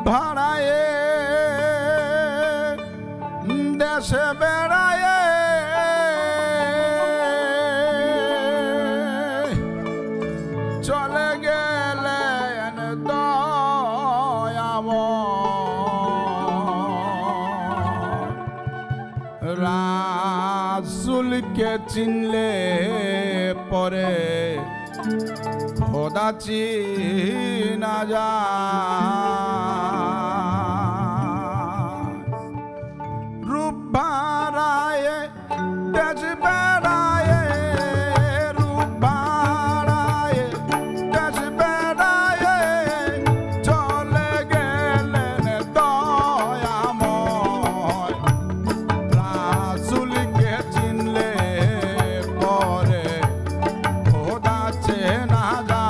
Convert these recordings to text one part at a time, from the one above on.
ভাড়ায়ে দেশে বেড়ায়ে চলে গেলেন দয়াময় রাসূলকে চিনলে পরে খোদা চিনা যায় রূপ ভাড়ায়ে দেশ বেড়ায়ে রূপ ভাড়ায়ে দেশ বেড়ায়ে চলে গেলেন দয়াময় রাসূলকে চিনলে পরে খোদা চেনা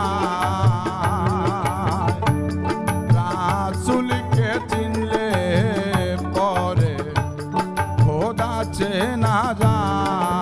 যায় রাসূলকে চিনলে পরে খোদা চেনা যায়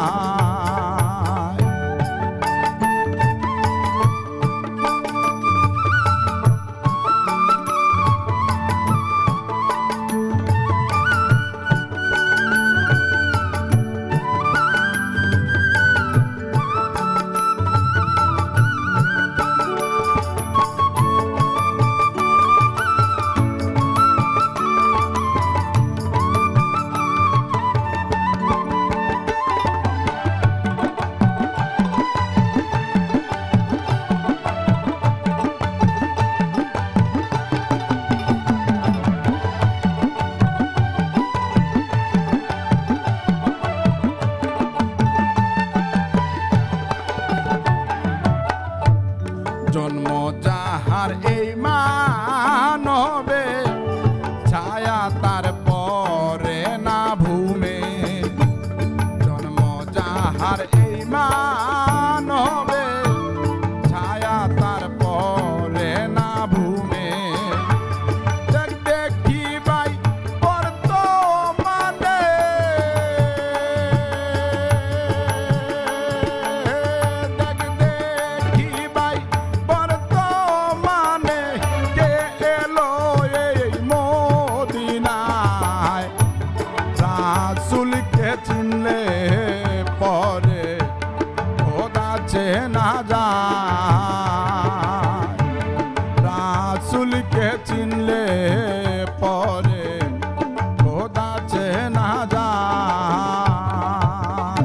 জন্ম যাহার এই মানবে ছায়া তার পরে না ভূমে জন্ম যাহার এই মানবে ছায়া তার পরে না ভূমে দেখ দেখি ভাই বর্তমানে দেখ দেখি ভাই বর্তমানে কে এলো এই মদিনায় রাসূলকে চিনলে পরে খোদা চেনা যায় রাসূলকে চিনলে পরে খোদা চেনা যায়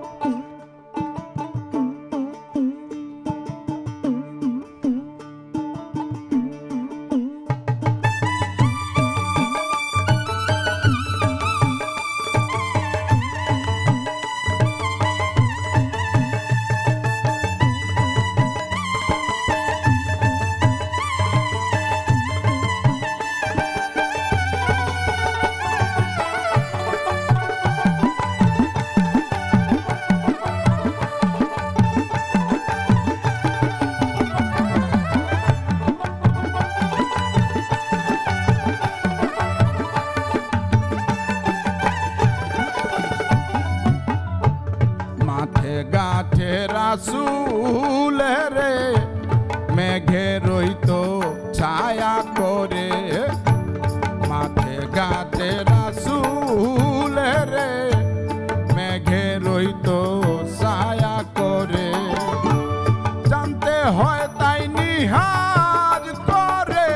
মাঠে গাঠে রাসূলের মেঘে রইতো ছায়া করে মাঠে গাঠে রাসূলের মেঘে রইতো ছায়া করে জানতে হয় তাই নিহাজ করে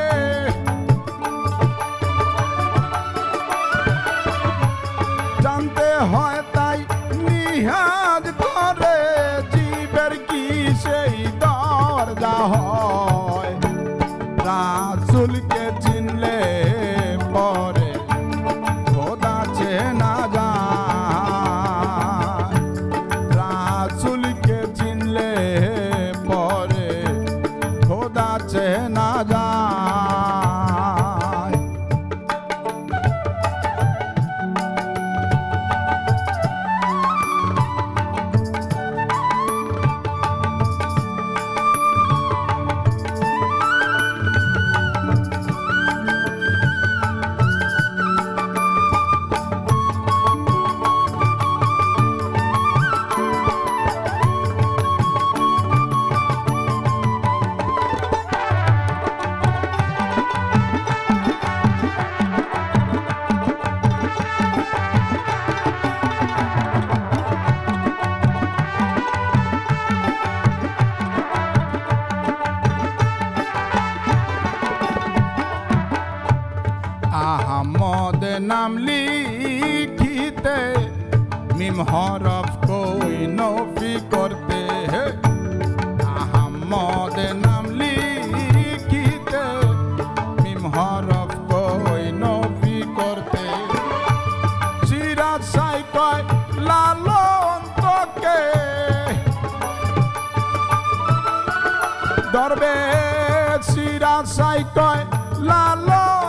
জানতে হয় তাই নিহাজ করে জীবের কি সেই দরজা হয় রাসূলকে চিনলে পরে খোদা চেনা যায় রাসূলকে চিনলে পরে খোদা চেনা যায় আহমদ নাম লিখিতে মিম হরফ কই নফি করতে আহমদ নাম লিখিতে মিম হরফ কই নফি করতে সিরাজ সাই কয় লালন তোকে ধরবে সিরাজ সাই কয় লালন